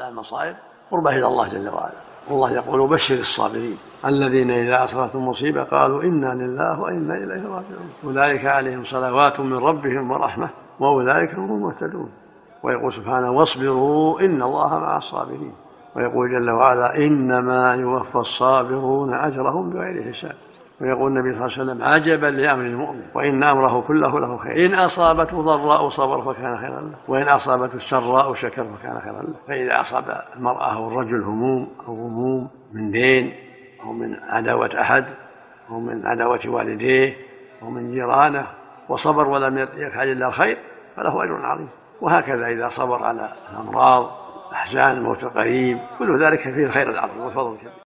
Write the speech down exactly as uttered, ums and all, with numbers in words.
المصائب قربة إلى الله جل وعلا. والله يقول بشر الصابرين الذين إذا أصابتهم مصيبة قالوا إنا لله وإنا إليه راجعون أولئك عليهم صلوات من ربهم ورحمة وأولئك هم المهتدون. ويقول سبحانه واصبروا إن الله مع الصابرين. ويقول جل وعلا إنما يوفى الصابرون أجرهم بغير حساب. ويقول النبي صلى الله عليه وسلم عجبا لأمر المؤمن وإن أمره كله له خير إن أصابته ضراء صبر فكان خيرا له وإن أصابته سراء شكر فكان خيرا له. فإذا أصاب المرأة أو الرجل هموم أو غموم من دين أو من عداوة أحد أو من عداوة والديه أو من جيرانه وصبر ولم يفعل إلا الخير فله أجر عظيم. وهكذا إذا صبر على الأمراض أحزان موت قريب كل ذلك فيه الخير العظيم والفضل الكبير.